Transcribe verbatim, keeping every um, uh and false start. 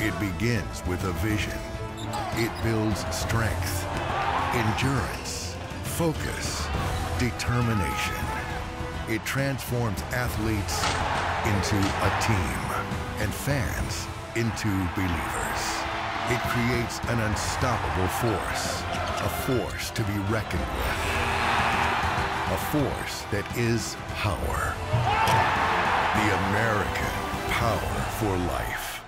It begins with a vision. It builds strength, endurance, focus, determination. It transforms athletes into a team and fans into believers. It creates an unstoppable force, a force to be reckoned with, a force that is power. The American Power for Life.